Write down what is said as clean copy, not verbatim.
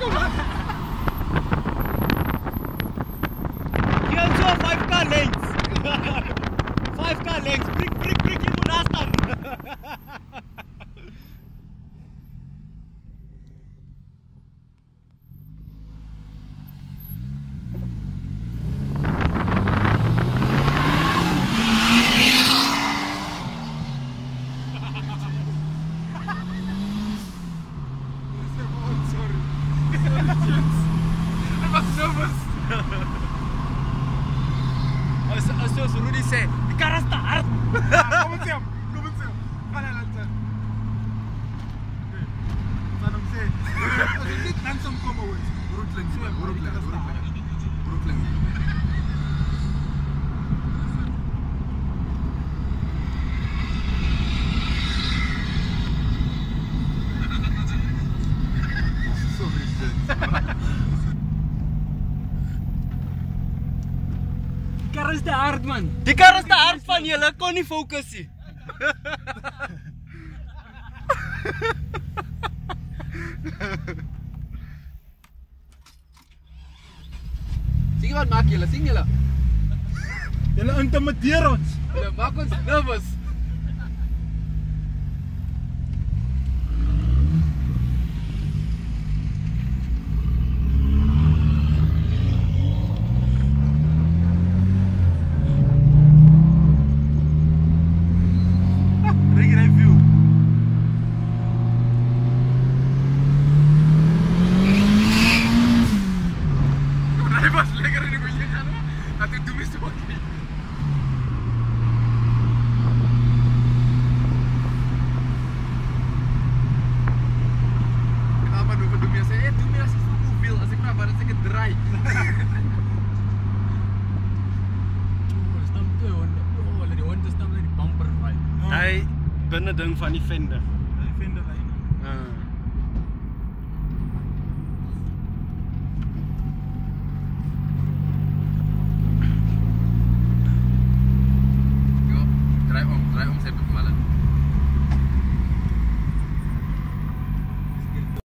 Hier so 5k lengths. 5k lengths. Prik, jy moet daar staan. Zoals Rudy zei, die kar is te hard. Kom eens hem. Ga naar langs. Van hem zei. Als je niet langzaam komen hoor. Brooklyn. Die kar is te hard, man. Die kar is te hard van julle, kon nie fokus nie. Sien wat maak julle, sien julle? Julle intimideer ons. Julle maak ons nervous. Hy binne ding van die vender.